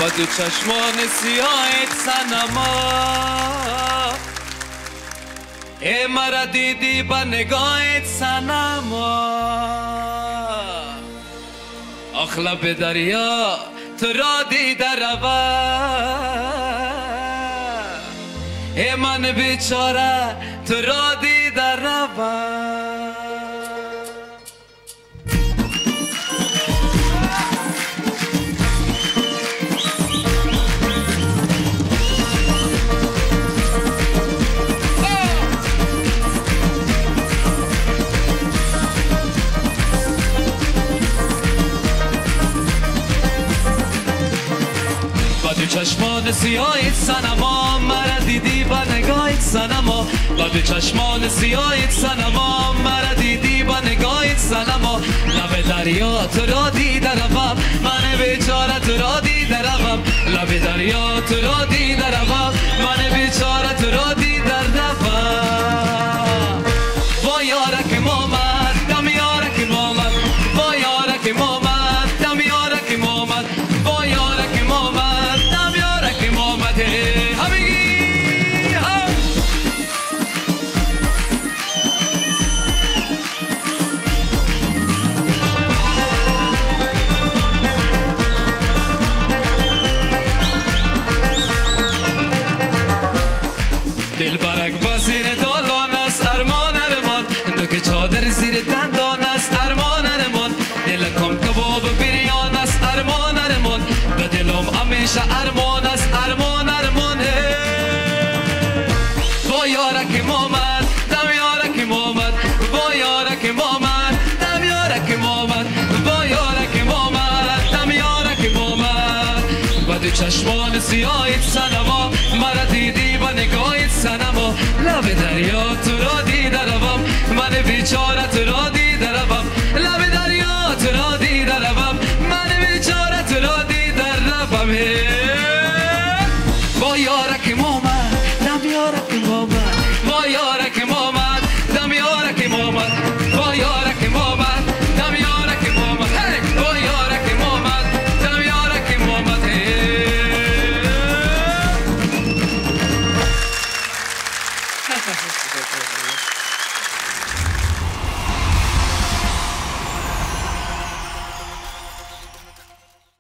با دو چشمان سیاهت صنما ای مرا دیدی با نگاهت صنما آخ لب دریا تو را دیده روا ای من بیچاره تو را دیده روا چشمان سیاهت صنما مرا دیدی با نگاهت صنما با دو چشمان سیاهت صنما مرا دیدی با نگاهت صنما لب دریا تو را دیده روم من بیچاره تو را دیده روم لب دریا تو را دیده روم من بیچاره تو را دیده روم وای یارک محمد دم یارک محمد وای یارک محمد دم یارک محمد وای یارک محمد دل برک با زیر دالان است ارمان ارمان دو که چادر زیر دندان است ارمان ارمان دل کم کباب بریان است ارمان ارمان به دلم همیشه ارمان است ارمان ارمان با یارک محمد دم یارک محمد با یارک محمد دم یارک محمد با یارک محمد دم یارک محمد با دو چشمان سیاهت صنما مرا دیدی با نگاهت صنما لب دریا تو را دیده روم من بیچاره تو را دیده روم لب دریا تو را دیده روم من بیچاره تو را دیده روم با یارک محمد